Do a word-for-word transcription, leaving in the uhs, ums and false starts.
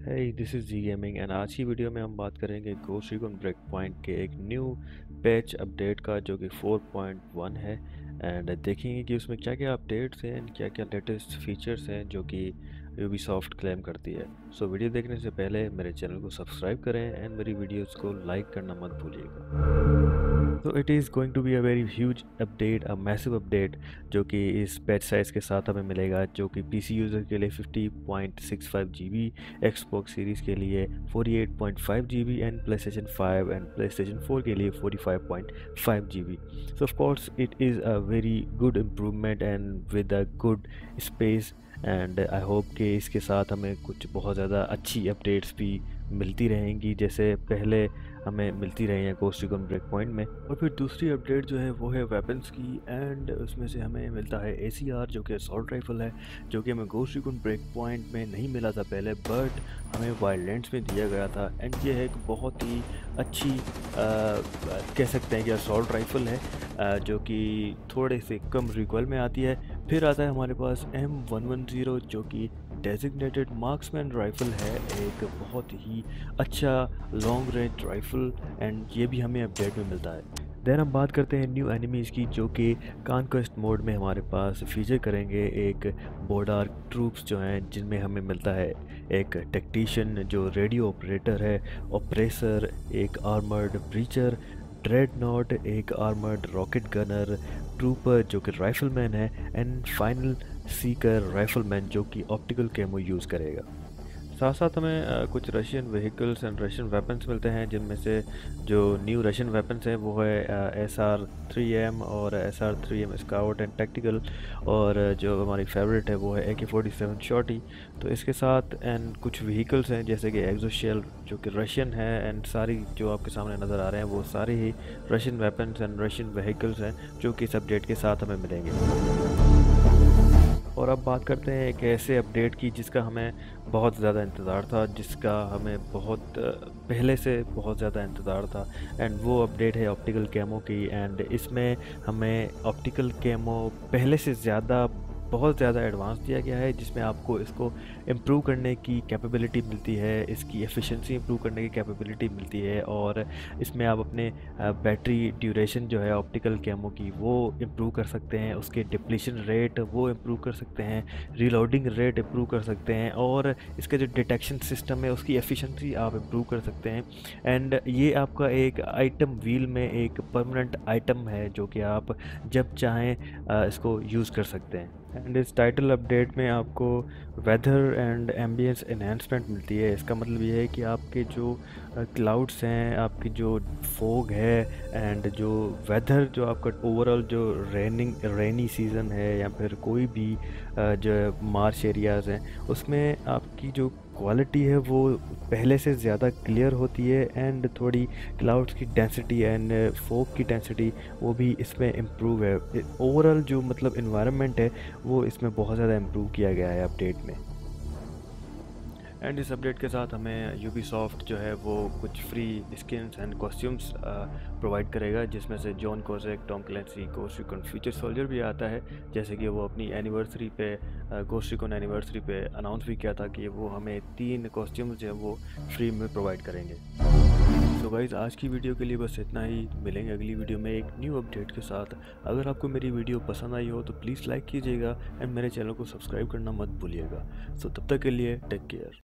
है this is G gaming and आज की वीडियो में हम बात करेंगे गोस्ट रिकॉन ब्रेक पॉइंट के एक न्यू पैच अपडेट का जो कि फोर पॉइंट वन है। एंड देखेंगे कि उसमें क्या क्या अपडेट्स हैं एंड क्या क्या लेटेस्ट फीचर्स हैं जो कि यूबीसॉफ्ट क्लेम करती है। सो so, वीडियो देखने से पहले मेरे चैनल को सब्सक्राइब करें एंड मेरी वीडियोस को लाइक करना मत भूलिएगा। तो it is going to be a very huge update, a massive update जो कि इस पैच साइज़ के साथ हमें मिलेगा, जो कि पीसी यूज़र के लिए fifty point six five G B, Xbox series के लिए forty eight point five G B and PlayStation five and PlayStation four के लिए forty five point five G B. So of course it is a very good improvement and with a good space and I hope कि इसके साथ हमें कुछ बहुत ज़्यादा अच्छी अपडेट्स भी मिलती रहेंगी, जैसे पहले हमें मिलती रही हैं गोस्ट रिकॉन ब्रेक पॉइंट में। और फिर दूसरी अपडेट जो है वो है वेपन्स की, एंड उसमें से हमें मिलता है ए सी आर जो कि असॉल्ट राइफल है, जो कि हमें गोस्ट रिकॉन ब्रेक पॉइंट में नहीं मिला था पहले, बट हमें वाइल्डलैंड्स में दिया गया था। एंड ये है एक बहुत ही अच्छी आ, कह सकते हैं कि असॉल्ट राइफल है, आ, जो कि थोड़े से कम रिकॉइल में आती है। फिर आता है हमारे पास एम वन वन ज़ीरो जो कि डेजिग्नेटेड मार्क्समैन राइफ़ल है, एक बहुत ही अच्छा लॉन्ग रेंज राइफ़ल, एंड ये भी हमें अपडेट में मिलता है। देन हम बात करते हैं न्यू एनिमीज़ की, जो कि कॉन्क्वेस्ट मोड में हमारे पास फीचर करेंगे एक बोडार्क ट्रूप्स जो हैं, जिनमें हमें मिलता है एक टेक्टिशियन जो रेडियो ऑपरेटर है, ऑपरेसर एक आर्मर्ड ब्रीचर, ड्रेड नॉट एक आर्मर्ड रॉकेट गनर, ट्रूपर जो कि राइफलमैन है, एंड फाइनल सीकर राइफलमैन जो कि ऑप्टिकल कैमो यूज़ करेगा। साथ साथ हमें अ, कुछ Russian vehicles and Russian weapons मिलते हैं, जिनमें से जो न्यू रशियन वेपन्स हैं वो है एस आर थ्री एम और S R three M scout and tactical, और जो हमारी फेवरेट है वो है ए के फोर्टी सेवन शॉर्टी। तो इसके साथ एंड कुछ व्हीकल्स हैं जैसे कि एक्सोशेल जो कि रशियन है, एंड सारी जो आपके सामने नज़र आ रहे हैं वो सारे ही Russian weapons and Russian vehicles हैं जो कि इस अपडेट के साथ हमें मिलेंगे। और अब बात करते हैं एक ऐसे अपडेट की जिसका हमें बहुत ज़्यादा इंतज़ार था, जिसका हमें बहुत अ, पहले से बहुत ज़्यादा इंतज़ार था, एंड वो अपडेट है ऑप्टिकल कैमो की। एंड इसमें हमें ऑप्टिकल कैमो पहले से ज़्यादा बहुत ज़्यादा एडवांस दिया गया है, जिसमें आपको इसको इम्प्रूव करने की कैपेबिलिटी मिलती है, इसकी एफिशिएंसी इम्प्रूव करने की कैपेबिलिटी मिलती है, और इसमें आप अपने बैटरी ड्यूरेशन जो है ऑप्टिकल कैमो की वो इम्प्रूव कर सकते हैं, उसके डिप्लीशन रेट वो इम्प्रूव कर सकते हैं, रीलोडिंग रेट इम्प्रूव कर सकते हैं, और इसका जो डिटेक्शन सिस्टम है उसकी एफिशिएंसी आप इम्प्रूव कर सकते हैं। एंड ये आपका एक आइटम व्हील में एक परमानेंट आइटम है जो कि आप जब चाहें अ, इसको यूज़ कर सकते हैं। एंड इस टाइटल अपडेट में आपको वेदर एंड एम्बियंस एनहांसमेंट मिलती है। इसका मतलब ये है कि आपके जो क्लाउड्स हैं, आपकी जो फोग है, एंड जो वेदर जो आपका ओवरऑल जो रेनिंग रेनी सीज़न है या फिर कोई भी अ, जो मार्श एरियाज़ हैं, उसमें आपकी जो क्वालिटी है वो पहले से ज़्यादा क्लियर होती है, एंड थोड़ी क्लाउड्स की डेंसिटी एंड फोग की डेंसिटी वो भी इसमें इम्प्रूव है। ओवरऑल जो मतलब इन्वायरमेंट है वो इसमें बहुत ज़्यादा इम्प्रूव किया गया है अपडेट में। एंड इस अपडेट के साथ हमें यूबीसॉफ्ट जो है वो कुछ free skins and costumes provide करेगा, जिसमें से John Kozak, Tom Clancy, Ghost Recon future soldier भी आता है, जैसे कि वो अपनी एनिवर्सरी पे गोस्ट रिकॉन एनिवर्सरी पे अनाउंस भी किया था कि वो हमें तीन कॉस्ट्यूम्स जो है वो फ्री में प्रोवाइड करेंगे। तो गाइज़ आज की वीडियो के लिए बस इतना ही, मिलेंगे अगली वीडियो में एक न्यू अपडेट के साथ। अगर आपको मेरी वीडियो पसंद आई हो तो प्लीज़ लाइक कीजिएगा एंड मेरे चैनल को सब्सक्राइब करना मत भूलिएगा। सो तब तक के लिए टेक केयर।